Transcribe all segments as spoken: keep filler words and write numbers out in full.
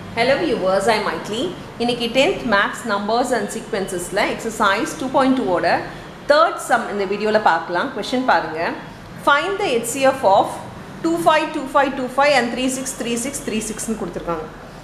Hello viewers, I am Maitli. இன்னைக்கு tenth Maths Numbers and Sequencesல exercise two point two ஓட third sum இந்த வீடியோல பார்க்கலாம். Question பாருங்க. Find the H C F of two five two five two five and three six three six three six னு கொடுத்திருக்காங்க.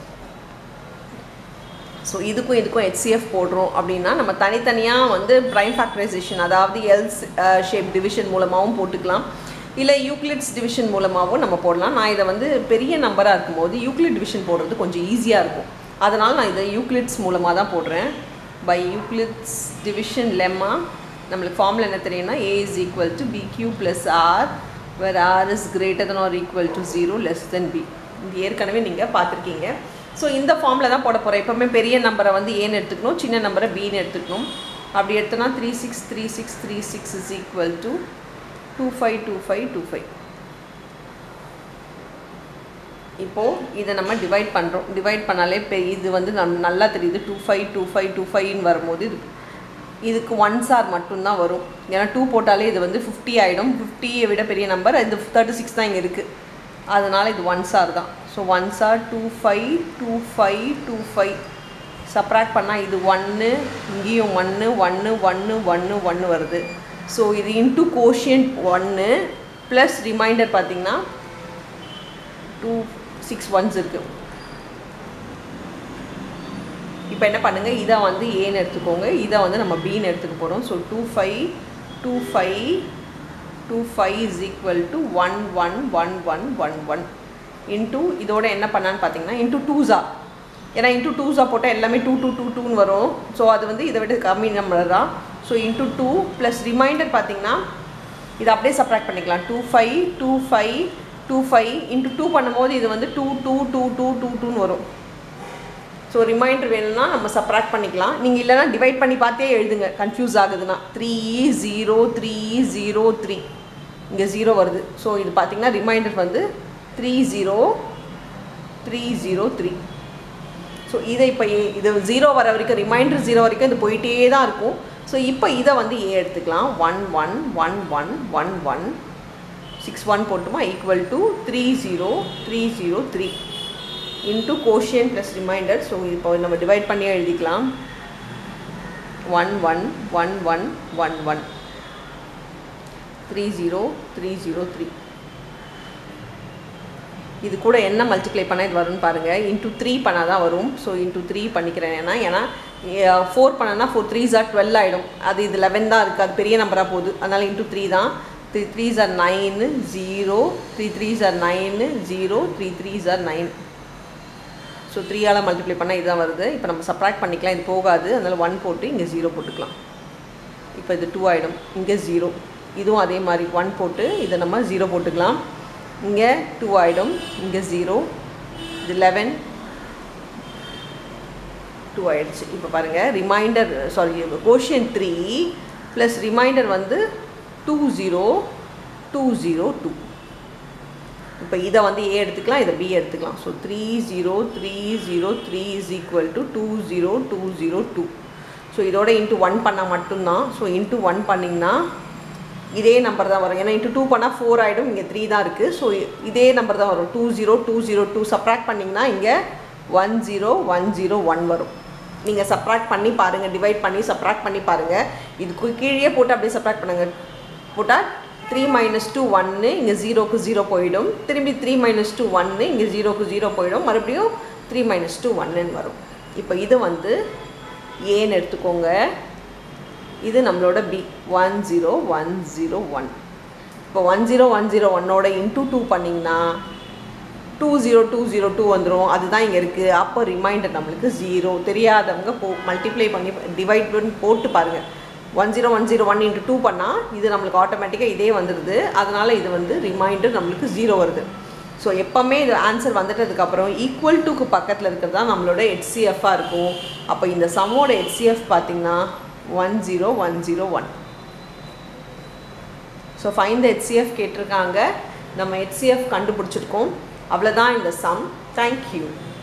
So இதுக்கும் இதுக்கும் H C F போடுறோம் அப்படின்னா நம்ம தனித்தனியா வந்து prime factorization அதாவது L shape division மூலமாவும் போட்டுக்கலாம். இல்லை யூக்ளிட்ஸ் டிவிஷன் மூலமாகவும் நம்ம போடலாம். நான் இதை வந்து பெரிய நம்பராக இருக்கும்போது யூக்ளிட் டிவிஷன் போடுறது கொஞ்சம் ஈஸியாக இருக்கும். அதனால் நான் இதை யூக்ளிட்ஸ் மூலமாக தான் போடுறேன். பை யூக்ளிட்ஸ் டிவிஷன் லெம்மா நம்மளுக்கு ஃபார்முலா என்ன தெரியும்னா A is equal to B Q plus R where R is greater than or equal to zero less than B. இது ஏற்கனவே நீங்கள் பார்த்துருக்கீங்க. ஸோ இந்த ஃபார்மில் தான் போட போகிறேன். எப்போவுமே பெரிய நம்பரை வந்து ஏன்னு எடுத்துக்கணும், சின்ன நம்பரை பின்னு எடுத்துக்கணும். அப்படி எடுத்தோன்னா three six three six three six is equal to two five two five two five. இப்போ இதை நம்ம டிவைட் பண்ணுறோம். டிவைட் பண்ணாலே இப்போ இது வந்து நம் நல்லா தெரியுது. Two five two five two ஃபைவ்னு வரும்போது இது இதுக்கு ஒன் சார் மட்டும்தான் வரும். ஏன்னா டூ போட்டாலே இது வந்து ஃபிஃப்டி ஆகிடும். ஃபிஃப்டியை விட பெரிய நம்பர் இது தேர்ட்டி சிக்ஸ் தான் இங்கே இருக்குது. அதனால் இது ஒன் சார் தான். So one sir two five two five two five subtract பண்ணால் இது ஒன்று, இங்கேயும் ஒன்று ஒன்று ஒன்று ஒன்று ஒன்று வருது. ஸோ இது இன்ட்டு கோஷியன்ட் ஒன்று ப்ளஸ் ரிமைண்டர் பார்த்திங்கன்னா டூ சிக்ஸ் ஒன்ஸ் இருக்குது. இப்போ என்ன பண்ணுங்கள், இதை வந்து ஏன்னு எடுத்துக்கோங்க, இதை வந்து நம்ம பின்னு எடுத்துக்க போகிறோம். So two five two five two five is equal to one one one one one one into இதோட என்ன பண்ணான்னு பார்த்தீங்கன்னா இன்ட்டு டூஸா. ஏன்னா இன்ட்டு டூஸா போட்டால் எல்லாமே டூ டூ டூ டூன்னு வரும். ஸோ அது வந்து இதை விட கம்மி நம்பர் தான். So into two plus remainder பார்த்திங்கன்னா இதை அப்படியே சப்ராக்ட் பண்ணிக்கலாம். Two five two five two five into two பண்ணும்போது இது வந்து two two two two two டூன்னு வரும். ஸோ ரிமைண்டர் வேணும்னா நம்ம சப்ராக்ட் பண்ணிக்கலாம். நீங்கள் இல்லைனா டிவைட் பண்ணி பார்த்தே எழுதுங்க, கன்ஃபியூஸ் ஆகுதுன்னா. Three zero three zero three இங்கே ஜீரோ வருது. ஸோ இது பார்த்திங்கன்னா ரிமைண்டர் வந்து three zero three zero three. So இதை இப்போ இது ஜீரோ வர வரைக்கும், ரிமைண்டர் ஜீரோ வரைக்கும் இது போயிட்டே தான் இருக்கும். ஸோ இப்போ இதை வந்து ஏ எடுத்துக்கலாம். One one one one one one six one போட்டுமா equal to three zero three zero three into quotient plus remainder. So இப்போ நம்ம டிவைட் பண்ணி எழுதிக்கலாம். One one one one one one three zero three zero three. இது கூட என்ன multiply பண்ணால் இது வரும்னு பாருங்கள். இன்ட்டு த்ரீ பண்ணால் தான் வரும். ஸோ இன்ட்டு த்ரீ பண்ணிக்கிறேன். ஏன்னா ஏன்னா ஃபோர் பண்ணனா ஃபோர் த்ரீ ஜார் டுவெல் ஆகிடும். அது இது லெவன் தான் இருக்குது, அது பெரிய நம்பராக போகுது. அதனால் இன்ட்டு த்ரீ தான். Three three are nine zero three three are nine zero three three are nine. So த்ரீயால் மல்டிப்ளை பண்ணால் இதுதான் வருது. இப்போ நம்ம சப்ராக்ட் பண்ணிக்கலாம், இது போகாது. அதனால் ஒன் போட்டு இங்கே ஜீரோ போட்டுக்கலாம். இப்போ இது டூ ஆகிடும். இங்கே ஜீரோ, இதுவும் அதே மாதிரி ஒன் போட்டு இதை நம்ம ஜீரோ போட்டுக்கலாம். இங்கே டூ ஆகிடும், இங்கே ஜீரோ, இது லெவன், டூ ஆகிடுச்சு. இப்போ பாருங்கள், remainder sorry quotient three plus remainder வந்து two zero two zero two. இப்போ இதை வந்து ஏ எடுத்துக்கலாம், இதை பி எடுத்துக்கலாம். So three zero three zero three is equal to two zero two zero two. So இதோட இன்ட்டு ஒன் பண்ணால் மட்டும்தான். ஸோ இன்ட்டு ஒன் பண்ணிங்கன்னா இதே நம்பர் தான் வரும். ஏன்னா இன்ட்டு டூ பண்ணால் ஃபோர் ஆகிடும், இங்கே த்ரீ தான் இருக்குது. ஸோ இதே நம்பர் தான் வரும். Two zero two zero two subtract பண்ணிங்கன்னா இங்கே one zero one zero one வரும். நீங்கள் சப்ராக்ட் பண்ணி பாருங்கள், டிவைட் பண்ணி சப்ராக்ட் பண்ணி பாருங்கள். இதுக்கு கீழே போட்டு அப்படியே சப்ராக்ட் பண்ணுங்கள். போட்டால் த்ரீ மைனஸ் டூ ஒன்று, இங்கே ஜீரோக்கு ஜீரோ போயிடும். திரும்பி த்ரீ மைனஸ் டூ ஒன்று, இங்கே ஜீரோக்கு ஜீரோ போயிடும். மறுபடியும் த்ரீ மைனஸ் டூ ஒன்றுன்னு வரும். இப்போ இது வந்து ஏன்னு எடுத்துக்கோங்க. இது நம்மளோட B one zero one zero one. இப்போ ஒன் ஜீரோ ஒன் ஜீரோ ஒன்னோட இன்ட்டு டூ பண்ணிங்கன்னா two zero two zero two வந்துடும். அதுதான் இங்கே இருக்குது. அப்போ ரிமைண்டர் நம்மளுக்கு ஜீரோ. தெரியாதவங்க போ மல்டிப்ளை பண்ணி டிவைட் பண்ணி போட்டு பாருங்கள். One zero one zero one into two பண்ணால் இது நம்மளுக்கு ஆட்டோமேட்டிக்காக இதே வந்துடுது. அதனால் இது வந்து ரிமைண்டர் நம்மளுக்கு ஜீரோ வருது. ஸோ எப்போவுமே இது ஆன்சர் வந்துட்டதுக்கப்புறம் ஈக்குவல் டூக்கு பக்கத்தில் இருக்கிறது தான் நம்மளோட ஹெச்சிஎஃப்பாக இருக்கும். அப்போ இந்த சம்மோட ஹெச்சிஎஃப் பார்த்திங்கன்னா one zero one zero one. So find the H C F கேட்டிருக்காங்க. நம்ம H C F கண்டுபிடிச்சிருக்கோம். அவ்வளவுதான் இந்த sum. Thank you.